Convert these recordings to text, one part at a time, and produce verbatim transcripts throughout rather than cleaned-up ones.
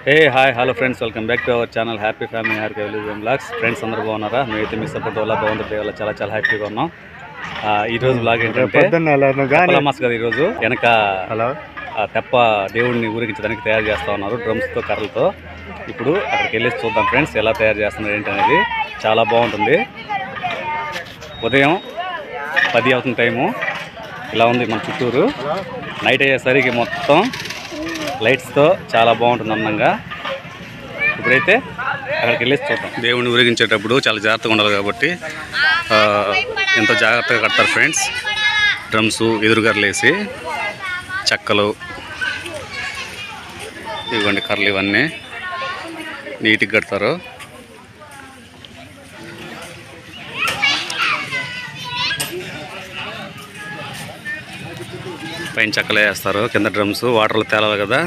Hey hi hello friends, welcome back to our channel happy family happy village blogs. Friends అందరూ బాగున్నారా? మేమైతే మీ support వల్ల బాగుంటుంది వల్ల చాలా చాలా హ్యాపీగా ఉన్నాం. ఈరోజు బ్లాగ్ ఏంటంటే మాస్ కదా, ఈరోజు వెనక తెప్ప దేవుడిని ఊరికించడానికి తయారు చేస్తూ ఉన్నారు డ్రమ్స్తో, కర్రలతో. ఇప్పుడు అక్కడికి వెళ్ళేసి చూద్దాం ఫ్రెండ్స్, ఎలా తయారు చేస్తున్నారు ఏంటి అనేది. చాలా బాగుంటుంది. ఉదయం పది అవుతుంది టైము. ఇలా ఉంది మన చుట్టూరు. నైట్ అయ్యేసరికి మొత్తం లైట్స్తో చాలా బాగుంటుంది అందంగా. ఇప్పుడైతే అక్కడికి వెళ్ళేసి చూద్దాం. దేవుడిని ఊరేగించేటప్పుడు చాలా జాగ్రత్తగా ఉండాలి కాబట్టి ఎంతో జాగ్రత్తగా కడతారు ఫ్రెండ్స్. డ్రమ్స్ ఎదురుగర్రలు వేసి, చెక్కలు, ఇవ్వండి కర్రలు, ఇవన్నీ నీట్గా కడతారు. పైన చెక్కలే వేస్తారు, కింద డ్రమ్స్ వాటర్లో తేలాలి కదా.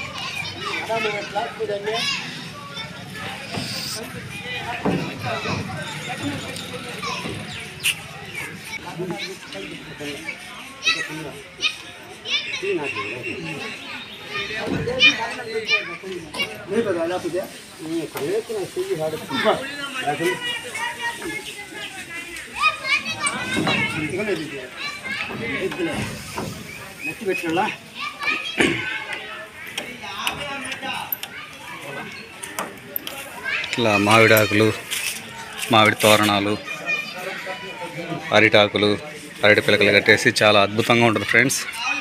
ఇట్లా మామిడి ఆకులు, మామిడి తోరణాలు, అరిటాకులు, అరటి పిలకలు కట్టేసి చాలా అద్భుతంగా ఉంటుంది ఫ్రెండ్స్.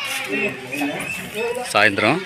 సాయంత్రం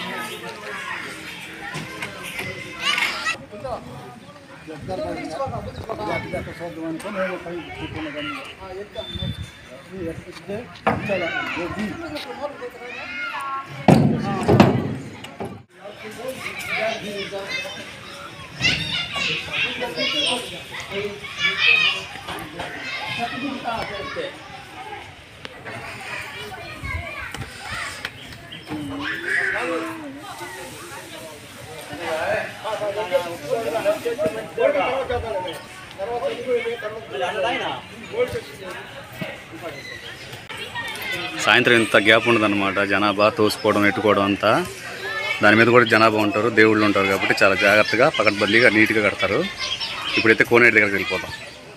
సాయంత్రం ఇంత గ్యాప్ ఉండదన్నమాట. జనాభా తోసుకోవడం, ఎట్టుకోవడం అంతా. దాని మీద కూడా జనాభా ఉంటారు, దేవుళ్ళు ఉంటారు కాబట్టి చాలా జాగ్రత్తగా పకడ్బందీగా నీట్గా కడతారు. ఇప్పుడైతే కోనేటి దగ్గరికి వెళ్ళిపోతాం.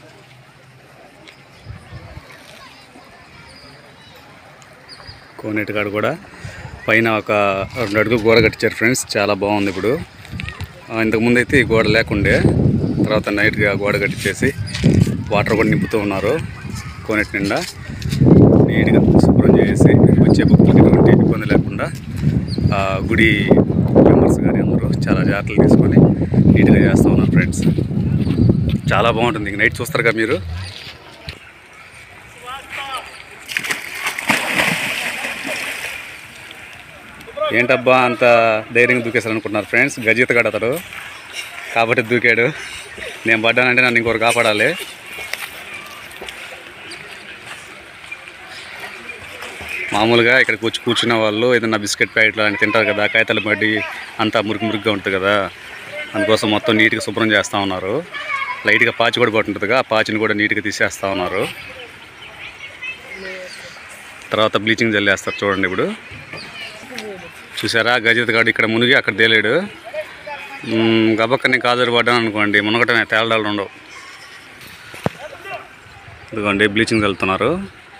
కోనేటి కాడ కూడా పైన ఒక రెండు అడుగులు గోడ కట్టించారు ఫ్రెండ్స్. చాలా బాగుంది. ఇప్పుడు ఇంతకుముందు అయితే ఈ గోడ లేకుండే, తర్వాత నైట్గా గోడ కట్టించేసి వాటర్ కూడా నింపుతూ ఉన్నారు. కోనేటి నిండా నీట్గా శుభ్రం చేసి వచ్చే భక్తులకి ఎటువంటి ఇబ్బంది లేకుండా గుడి మెంబర్స్ కానీ అందరూ చాలా జాగ్రత్తలు తీసుకొని నీట్గా చేస్తూ ఉన్నారు ఫ్రెండ్స్. చాలా బాగుంటుంది. ఇంక నైట్ చూస్తారు కదా మీరు. ఏంటబ్బా అంత ధైర్యంగా దూకేశారు అనుకుంటున్నారు ఫ్రెండ్స్. గజీత కడతాడు కాబట్టి దూకాడు. నేను పడ్డానంటే నన్ను ఇంకొకరు కాపాడాలి. మామూలుగా ఇక్కడ కూర్చు కూర్చున్న వాళ్ళు ఏదైనా బిస్కెట్ ప్యాకెట్లు అలాంటి తింటారు కదా, కాగితాల మడ్డి అంతా మురికి మురికిగా ఉంటుంది కదా, అందుకోసం మొత్తం నీట్గా శుభ్రం చేస్తూ ఉన్నారు. లైట్గా పాచి కూడా పట్టుంటుందిగా, ఆ పాచిని కూడా నీట్గా తీసేస్తూ ఉన్నారు. తర్వాత బ్లీచింగ్ జల్లేస్తారు చూడండి. ఇప్పుడు చూసారా, గజతగాడు ఇక్కడ మునిగి అక్కడ తేలేడు. గబక్కని కాజరు పడ్డాను అనుకోండి, మునగటమే, తేలడాలు ఉండవు. ఇదిగోండి బ్లీచింగ్ చల్లుతున్నారు.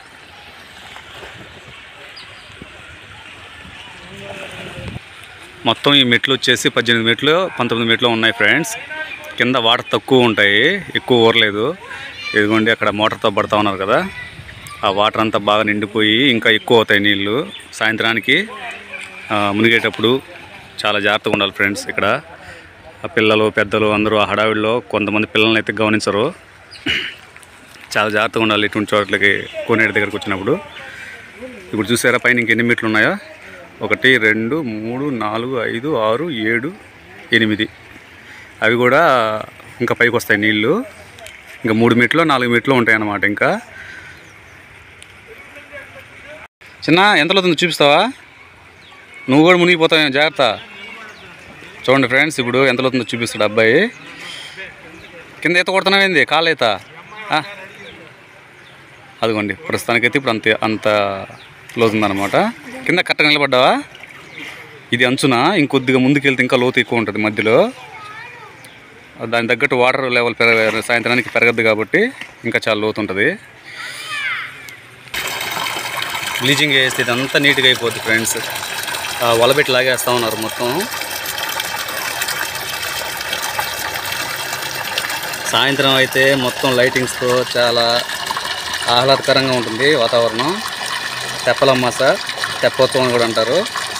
మొత్తం ఈ మెట్లు వచ్చేసి పద్దెనిమిది మెట్లు పంతొమ్మిది మెట్లు ఉన్నాయి ఫ్రెండ్స్. కింద వాటర్ తక్కువ ఉంటాయి, ఎక్కువ ఊరలేదు. ఇదిగోండి అక్కడ మోటార్తో పడుతూ ఉన్నారు కదా, ఆ వాటర్ అంతా బాగా నిండిపోయి ఇంకా ఎక్కువ అవుతాయి నీళ్ళు. సాయంత్రానికి మునిగేటప్పుడు చాలా జాగ్రత్తగా ఉండాలి ఫ్రెండ్స్. ఇక్కడ పిల్లలు పెద్దలు అందరూ ఆ హడావిడిలో కొంతమంది పిల్లల్ని అయితే గమనించరు. చాలా జాగ్రత్తగా ఉండాలి ఇటువంటి చోట్లకి కోనేటి దగ్గరకు వచ్చినప్పుడు. ఇప్పుడు చూసారా పైన ఇంకెన్ని మెట్లు ఉన్నాయో, ఒకటి రెండు మూడు నాలుగు ఐదు ఆరు ఏడు ఎనిమిది. అవి కూడా ఇంకా పైకి వస్తాయి నీళ్ళు. ఇంకా మూడు మెట్లు నాలుగు మెట్లు ఉంటాయి అన్నమాట. ఇంకా చిన్న ఎంతలో అవుతుందో చూపిస్తావా? నువ్వు కూడా మునిగిపోతావు, జాగ్రత్త. చూడండి ఫ్రెండ్స్, ఇప్పుడు ఎంతలో అవుతుందో చూపిస్తాడు అబ్బాయి. కింద ఈత కొడుతున్నావేంది? కాళ్ళ ఈత. అదిగోండి ప్రస్తుతానికైతే ఇప్పుడు అంత అంత లోతుందన్నమాట. కింద కరెక్ట్గా నిలబడ్డావా? ఇది అంచున ఇంకొద్దిగా ముందుకెళ్తే ఇంకా లోతు ఎక్కువ ఉంటుంది మధ్యలో. దాని తగ్గట్టు వాటర్ లెవెల్ పెరగ సాయంత్రానికి పెరగద్దు కాబట్టి ఇంకా చాలా లోతు ఉంటుంది. బ్లీచింగ్ వేస్తే ఇదంతా నీట్గా అయిపోద్ది ఫ్రెండ్స్. వలబెట్టి లాగేస్తూ ఉన్నారు మొత్తం. సాయంత్రం అయితే మొత్తం లైటింగ్స్తో చాలా ఆహ్లాదకరంగా ఉంటుంది వాతావరణం. తెప్పలమ్మాస, తెప్పోత్సవం అని కూడా అంటారు.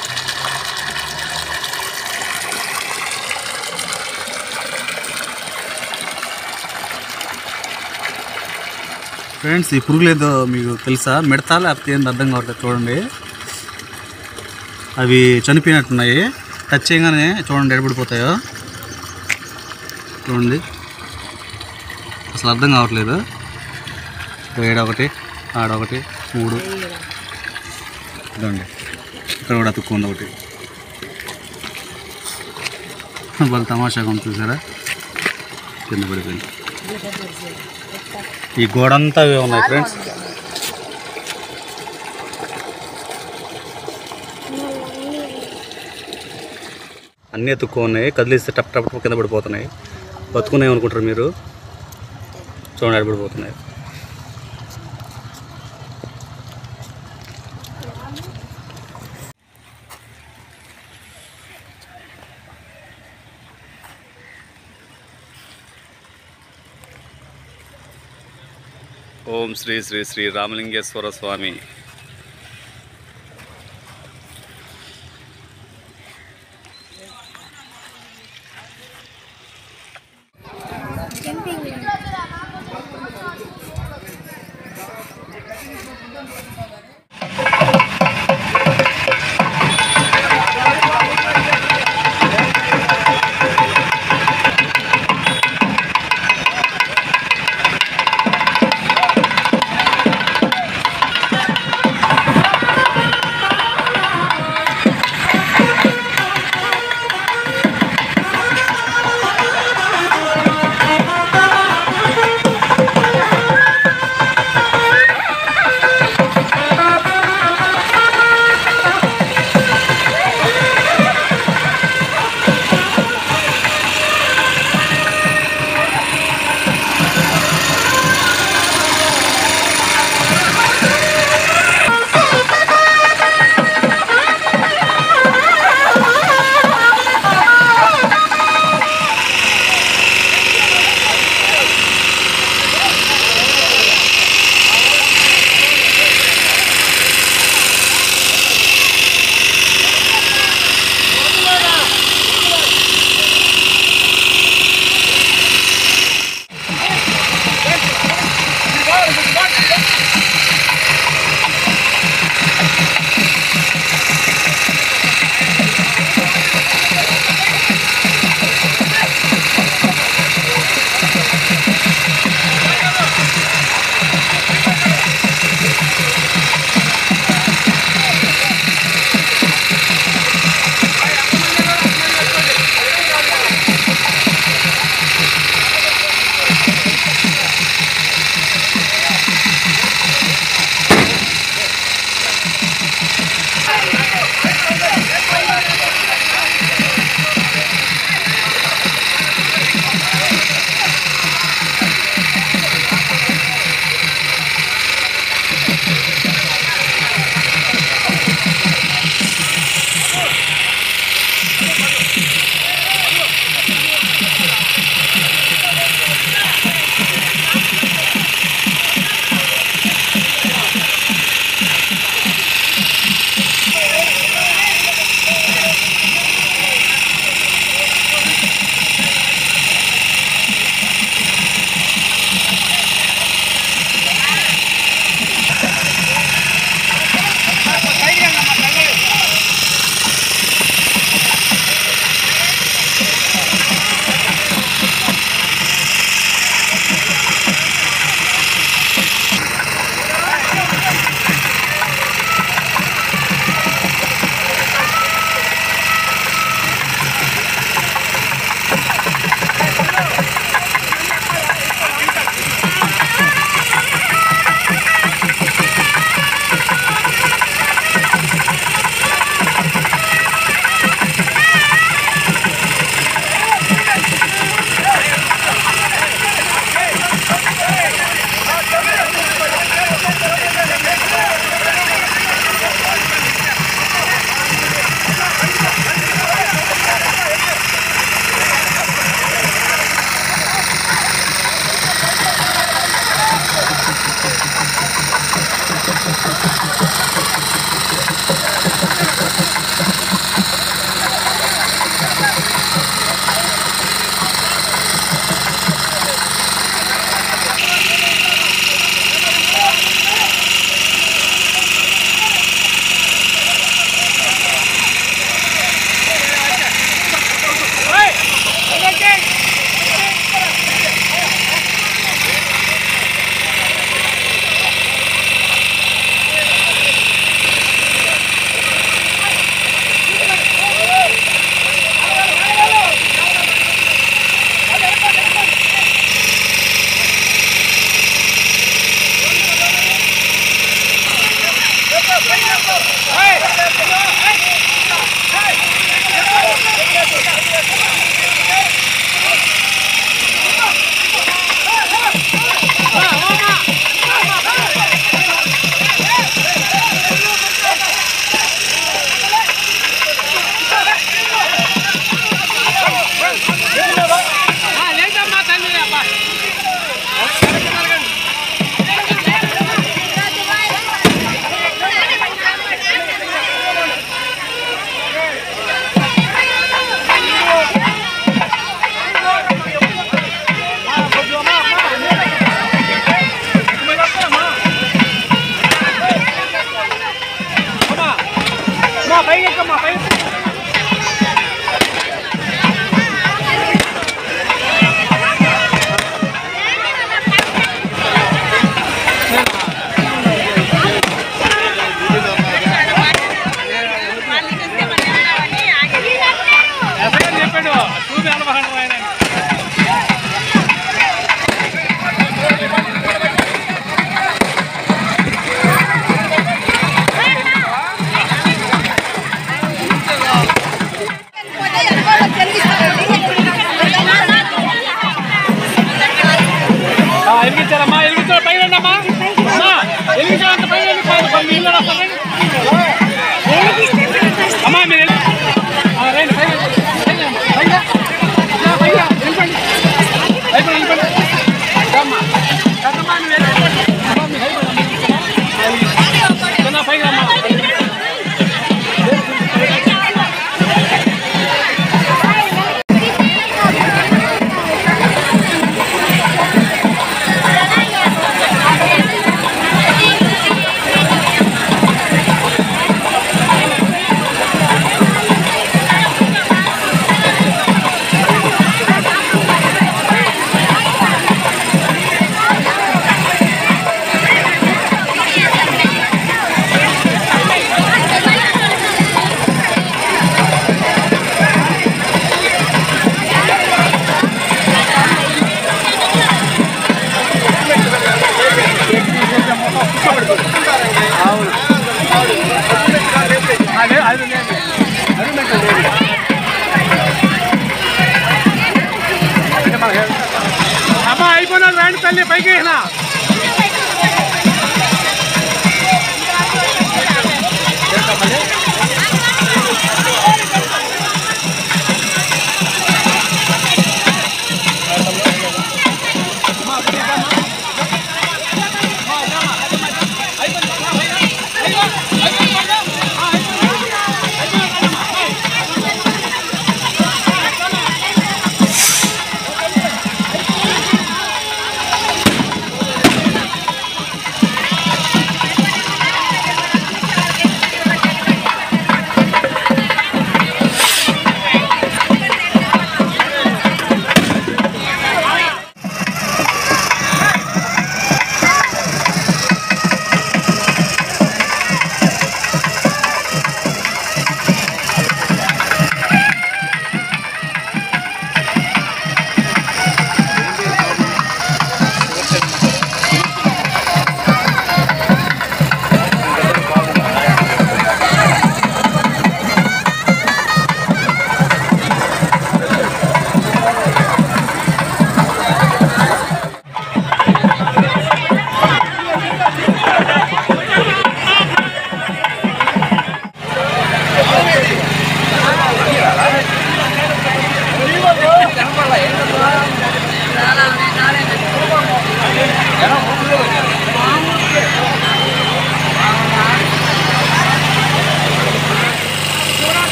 ఫ్రెండ్స్ ఈ పురుగులు ఏదో మీకు తెలుసా? మిడతా లేకపోతే ఏంది అర్థం కావట్లేదు. చూడండి అవి చనిపోయినట్టున్నాయి. టచ్ చేయగానే చూడండి ఎడబడిపోతాయో. చూడండి అసలు అర్థం కావట్లేదు. ఏడొకటి, ఆడొకటి, మూడు. ఇదండి ఇక్కడ కూడా అతుక్కుంది ఒకటి. వాళ్ళు తమాషాగా ఉంది చూసారా, కింద పడిపోయింది. ఈ గోడంతా అవే ఉన్నాయి ఫ్రెండ్స్. అన్నీ ఎత్తుక్కో ఉన్నాయి. కదిలిస్తే టప్ టప్ కింద పడిపోతున్నాయి. బతుకున్నాయి అనుకుంటారు మీరు. చూడండి పడిపోతున్నాయి. ఓం శ్రీ శ్రీ శ్రీ రామలింగేశ్వర స్వామి. ఎలిగించారమ్మా ఎలిగించారు పైన అమ్మా ఎలిగించారంత పైన అమ్మా మీరు రండి పైన పైన పైన వెళ్ళిపోండి అయిపోయి వెళ్ళిపోండి అమ్మా కదమ్మా నువ్వు పైన అమ్మా అమ్మా అయిపోయినా రండి తల్లి పైకి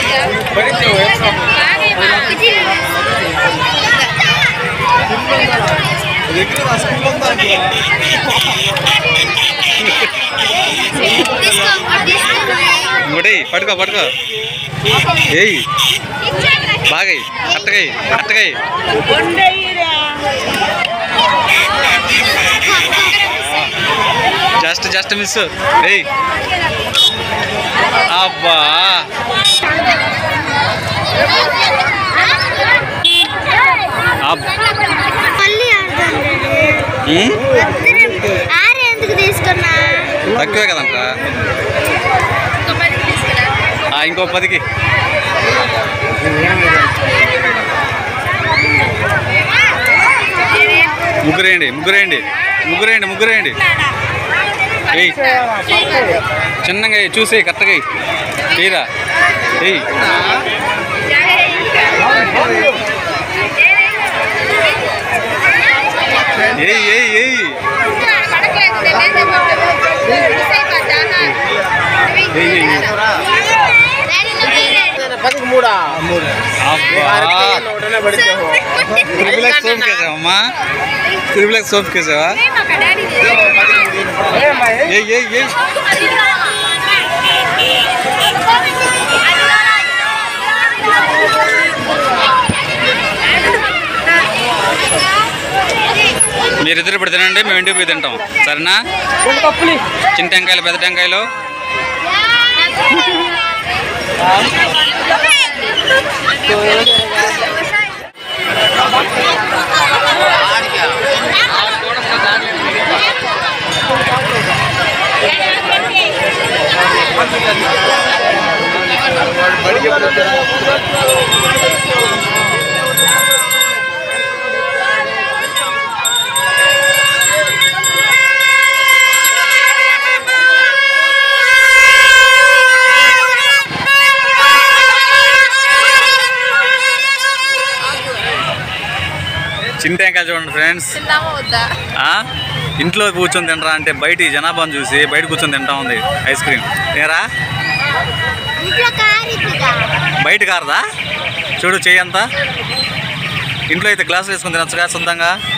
ఇంకోటి పట్టుకో పట్టుకో ఏయ్ బాగా కరెక్ట్గా కరెక్ట్గా జస్ట్ జస్ట్ మిస్ ఏయ్ అబ్బా తక్కువే కదంట ఇంకో పదికి ముగ్గురేయండి ముగ్గురేయండి ముగ్గురేయండి ముగ్గురేయండి ఏయ్ చిన్నగా చూసే కరెక్ట్గా ఏరా ఏయ్ ఏయ్ ఏయ్ ఏయ్ त्रिबल सोप कैसा त्रिबल सोप कैसा ये ये ये మీరిద్దరు ఇప్పుడు తినండి మేము ఇంటికి పోయి తింటాం సరేనా చిన్న టెంకాయలు పెద్ద టెంకాయలు చిన్న టెంకాయలు చూడండి ఫ్రెండ్స్ ఇంట్లో కూర్చొని తినరా అంటే బయట జనాభాను చూసి బయట కూర్చొని తింటా ఉంది ఐస్ క్రీమ్ తినరా బయట కారదా చూడు చెయ్యి అంతా ఇంట్లో అయితే గ్లాసులు వేసుకొని తినొచ్చుగా సొంతంగా